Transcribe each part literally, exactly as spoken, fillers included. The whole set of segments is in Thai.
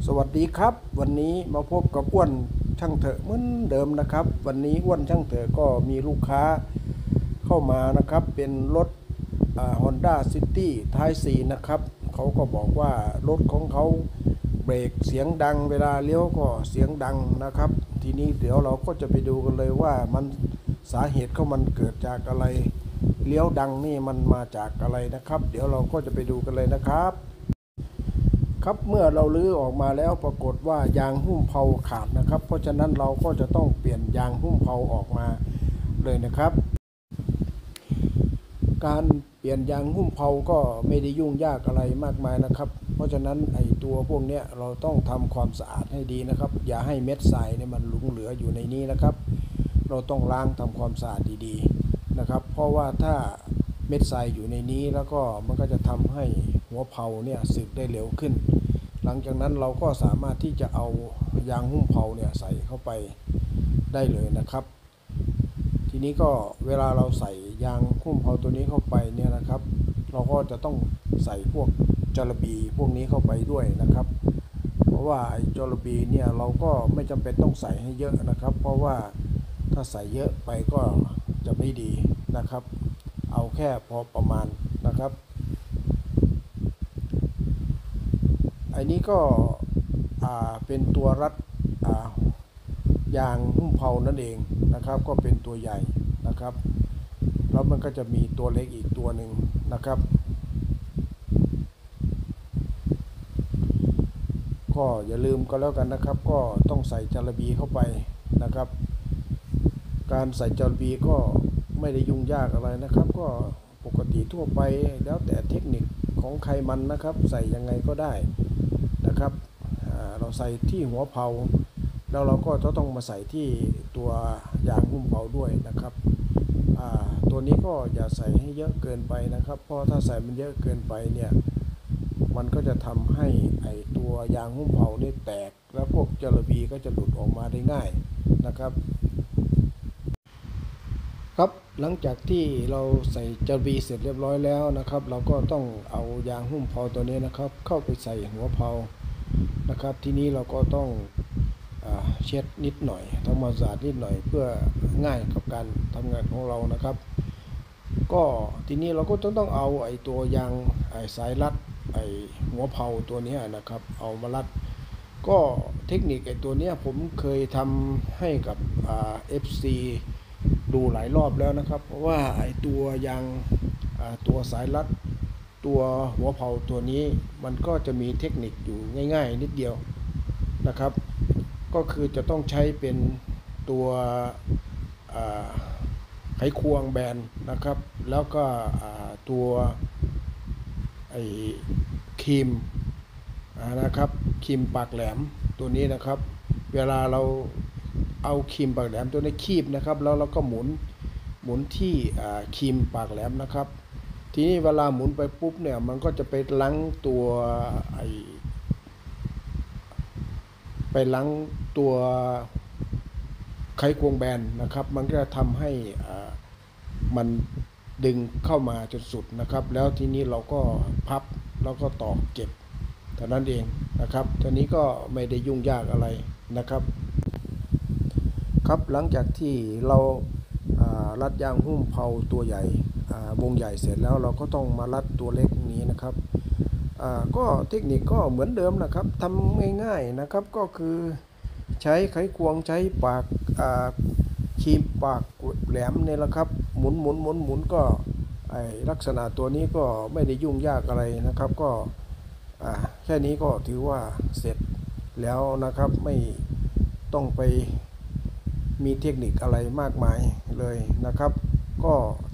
สวัสดีครับวันนี้มาพบกับอ้วนช่างเถอะเหมือนเดิมนะครับวันนี้อ้วนช่างเถอะก็มีลูกค้าเข้ามานะครับเป็นรถฮอนด้าซิตี้ท้ายสี่นะครับเขาก็บอกว่ารถของเขาเบรกเสียงดังเวลาเลี้ยวก็เสียงดังนะครับทีนี้เดี๋ยวเราก็จะไปดูกันเลยว่ามันสาเหตุของมันเกิดจากอะไรเลี้ยวดังนี่มันมาจากอะไรนะครับเดี๋ยวเราก็จะไปดูกันเลยนะครับครับเมื่อเราลื้อออกมาแล้วปรากฏว่ายางหุ้มเผาขาดนะครับเพราะฉะนั้นเราก็จะต้องเปลี่ยนยางหุ้มเผาออกมาเลยนะครับการเปลี่ยนยางหุ้มเผาก็ไม่ได้ยุ่งยากอะไรมากมายนะครับเพราะฉะนั้นไอ้ตัวพวกนี้เราต้องทำความสะอาดให้ดีนะครับอย่าให้เม็ดทรายเนี่ยมันหลงเหลืออยู่ในนี้นะครับเราต้องล้างทำความสะอาดดีๆนะครับเพราะว่าถ้าเม็ดทรายอยู่ในนี้แล้วก็มันก็จะทำให้หัวเผาเนี่ยสึกได้เร็วขึ้นหลังจากนั้นเราก็สามารถที่จะเอายางหุ้มเผาเนี่ยใส่เข้าไปได้เลยนะครับทีนี้ก็เวลาเราใส่ยางหุ้มเผาตัวนี้เข้าไปเนี่ยนะครับเราก็จะต้องใส่พวกจระบีพวกนี้เข้าไปด้วยนะครับเพราะว่าไอ้จระบีเนี่ยเราก็ไม่จำเป็นต้องใส่ให้เยอะนะครับเพราะว่าถ้าใส่เยอะไปก็จะไม่ดีนะครับเอาแค่พอประมาณนะครับอันนี้ก็เป็นตัวรัดยางหุ้มเผานั่นเองนะครับก็เป็นตัวใหญ่นะครับแล้วมันก็จะมีตัวเล็กอีกตัวหนึ่งนะครับก็อย่าลืมก็แล้วกันนะครับก็ต้องใส่จระบีเข้าไปนะครับการใส่จระบีก็ไม่ได้ยุ่งยากอะไรนะครับก็ปกติทั่วไปแล้วแต่เทคนิคของใครมันนะครับใส่ยังไงก็ได้นะครับเราใส่ที่หัวเผาแล้วเราก็จะต้องมาใส่ที่ตัวยางหุ้มเผาด้วยนะครับตัวนี้ก็อย่าใส่ให้เยอะเกินไปนะครับเพราะถ้าใส่มันเยอะเกินไปเนี่ยมันก็จะทำให้ไอตัวยางหุ้มเผานี่แตกแล้วพวกจระบีก็จะหลุดออกมาได้ง่ายนะครับครับหลังจากที่เราใส่จระบีเสร็จเรียบร้อยแล้วนะครับเราก็ต้องเอายางหุ้มเผาตัวนี้นะครับเข้าไปใส่หัวเผานะครับทีนี้เราก็ต้องเช็ดนิดหน่อยทำความสะอาดนิดหน่อยเพื่อง่ายกับการทำงานของเรานะครับก็ทีนี้เราก็ต้องต้องเอาไอ้ตัวยางไอ้สายรัดไอ้หัวเผาตัวนี้นะครับเอามารัดก็เทคนิคไอ้ตัวนี้ผมเคยทำให้กับอ่า เอฟ ซี ดูหลายรอบแล้วนะครับเพราะว่าไอ้ตัวยางตัวสายรัดตัวหัวเผาตัวนี้มันก็จะมีเทคนิคอยู่ง่ายๆนิดเดียวนะครับก็คือจะต้องใช้เป็นตัวไขควงแบนนะครับแล้วก็ตัวไอ้ครีมนะครับครีมปากแหลมตัวนี้นะครับเวลาเราเอาครีมปากแหลมตัวนี้คีบนะครับแล้วเราก็หมุนหมุนที่ครีมปากแหลมนะครับทีนี้เวลาหมุนไปปุ๊บเนี่ยมันก็จะไปล้างตัวไอไปล้างตัวไขควงแบนนะครับมันก็จะทำให้มันดึงเข้ามาจนสุดนะครับแล้วทีนี้เราก็พับแล้วก็ตอกเก็บเท่านั้นเองนะครับทีนี้ก็ไม่ได้ยุ่งยากอะไรนะครับครับหลังจากที่เรารัดยางหุ้มเผาตัวใหญ่วงใหญ่เสร็จแล้วเราก็ต้องมารัดตัวเล็กนี้นะครับก็เทคนิคก็เหมือนเดิมนะครับทำง่ายๆนะครับก็คือใช้ไขควงใช้ปากครีมปากแหลมเนี่ยแหละครับหมุนหมุนหมุนหมุนก็ไอลักษณะตัวนี้ก็ไม่ได้ยุ่งยากอะไรนะครับก็แค่นี้ก็ถือว่าเสร็จแล้วนะครับไม่ต้องไปมีเทคนิคอะไรมากมายเลยนะครับก็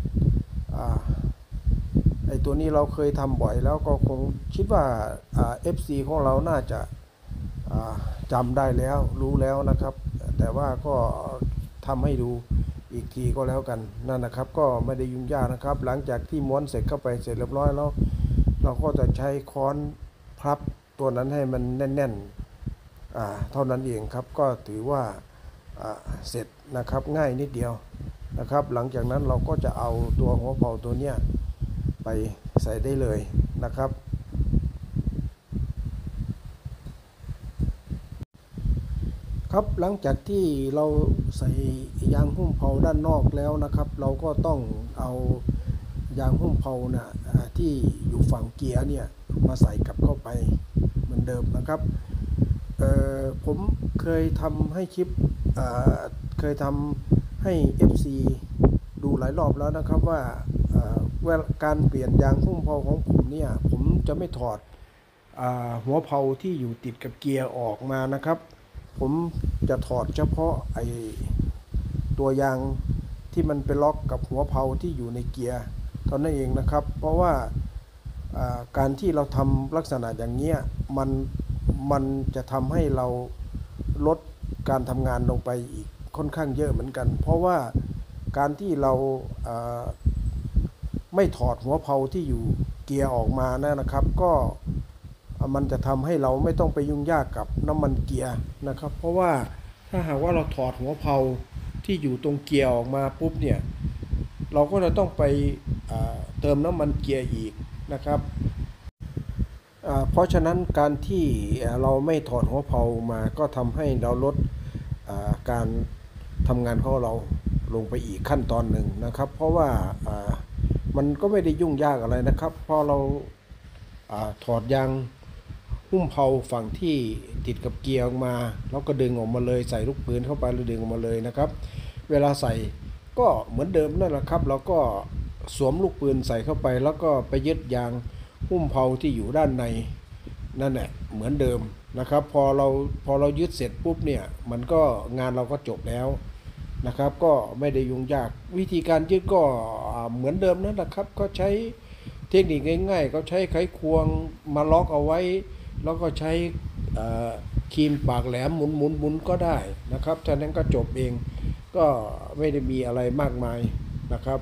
ไอตัวนี้เราเคยทำบ่อยแล้วก็คงคิดว่า เอฟ ซี ของเราน่าจะจำได้แล้วรู้แล้วนะครับแต่ว่าก็ทำให้ดูอีกทีก็แล้วกันนั่นนะครับก็ไม่ได้ยุ่งยากนะครับหลังจากที่ม้วนเสร็จเข้าไปเสร็จเรียบร้อยแล้วเราก็จะใช้ค้อนพับตัวนั้นให้มันแน่นๆเท่านั้นเองครับก็ถือว่าเสร็จนะครับง่ายนิดเดียวนะครับหลังจากนั้นเราก็จะเอาตัวหัวเผาตัวเนี้ยไปใส่ได้เลยนะครับครับหลังจากที่เราใส่ยางหุ้มเผาด้านนอกแล้วนะครับเราก็ต้องเอายางหุ้มเผานะที่อยู่ฝั่งเกียร์เนี่ยมาใส่กลับเข้าไปเหมือนเดิมนะครับผมเคยทำให้คลิปเคยทำให้ เอฟ ซี ดูหลายรอบแล้วนะครับว่าเวลาการเปลี่ยนยางหุ้มเผาของผมเนี่ยผมจะไม่ถอดหัวเผาที่อยู่ติดกับเกียร์ออกมานะครับผมจะถอดเฉพาะไอตัวยางที่มันเป็นล็อกกับหัวเผาที่อยู่ในเกียร์เท่านั้นเองนะครับเพราะว่าการที่เราทำลักษณะอย่างนี้มันมันจะทำให้เราลดการทำงานลงไปอีกค่อนข้างเยอะเหมือนกันเพราะว่าการที่เราไม่ถอดหัวเผาที่อยู่เกียร์ออกมานะครับก็มันจะทำให้เราไม่ต้องไปยุ่งยากกับน้ำมันเกียร์นะครับเพราะว่าถ้าหากว่าเราถอดหัวเผาที่อยู่ตรงเกียร์ออกมาปุ๊บเนี่ยเราก็จะต้องไปเติมน้ำมันเกียร์อีกนะครับเพราะฉะนั้นการที่เราไม่ถอดหัวเผามาก็ทำให้เราลดการทำงานของเราลงไปอีกขั้นตอนหนึ่งนะครับเพราะว่ามันก็ไม่ได้ยุ่งยากอะไรนะครับพอเราถอดยางหุ้มเผาฝั่งที่ติดกับเกียร์ออกมาแล้วก็ดึงออกมาเลยใส่ลูกปืนเข้าไปแล้วดึงออกมาเลยนะครับเวลาใส่ก็เหมือนเดิมนั่นแหละครับเราก็สวมลูกปืนใส่เข้าไปแล้วก็ไปยึดยางหุ้มเผาที่อยู่ด้านในนั่นแหละเหมือนเดิมนะครับพอเราพอเรายึดเสร็จปุ๊บเนี่ยมันก็งานเราก็จบแล้วนะครับก็ไม่ได้ยุ่งยากวิธีการยึดก็เหมือนเดิมนั่นแหละครับก็ใช้เทคนิคง่ายๆก็ใช้ไขควงมาล็อกเอาไว้แล้วก็ใช้ครีมปากแหลมหมุนหมุนหมุนก็ได้นะครับฉะนั้นก็จบเองก็ไม่ได้มีอะไรมากมายนะครับ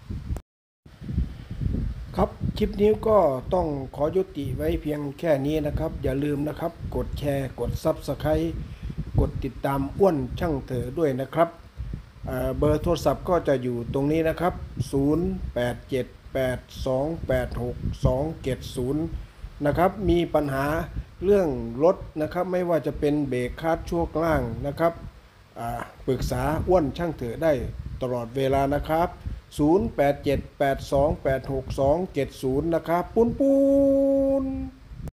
ครับคลิปนี้ก็ต้องขอยุติไว้เพียงแค่นี้นะครับอย่าลืมนะครับกดแชร์กด ซับสไครบ์ กดติดตามอ้วนช่างเถอด้วยนะครับเบอร์โทรศัพท์ก็จะอยู่ตรงนี้นะครับศูนย์ แปด เจ็ด แปด สอง แปด หก สอง เจ็ด ศูนย์นะครับมีปัญหาเรื่องรถนะครับไม่ว่าจะเป็นเบรกคลัตช์ช่วงล่างนะครับปรึกษาอ้วนช่างเถอได้ตลอดเวลานะครับศูนย์ แปด เจ็ด แปด สอง แปด หก สอง เจ็ด ศูนย์นะครับปุ้นปุ้น